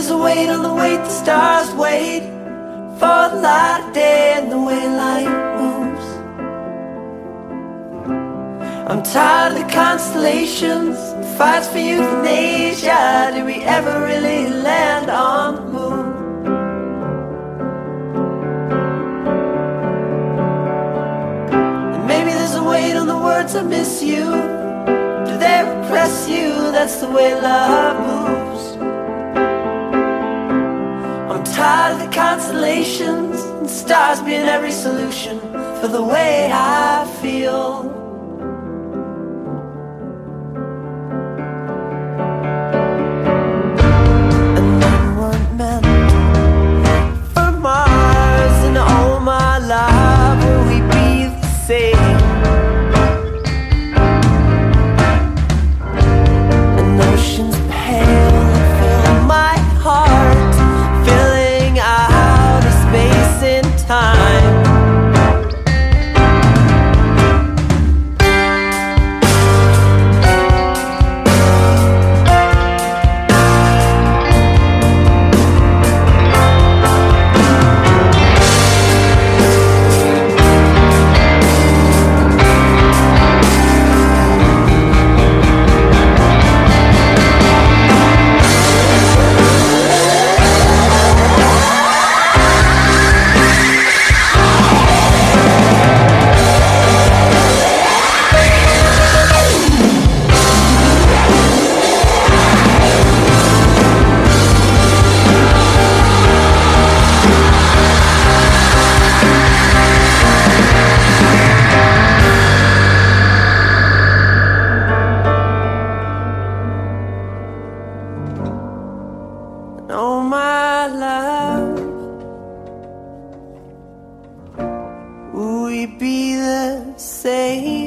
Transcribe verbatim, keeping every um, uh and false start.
there's a weight on the weight, the stars wait for the light of day and the way light moves. I'm tired of the constellations, fights for euthanasia. Did we ever really land on the moon? And maybe there's a weight on the words I miss you. Do they repress you? That's the way love moves. I'm tired of the constellations and stars being every solution for the way I feel. Oh my love, will we be the same?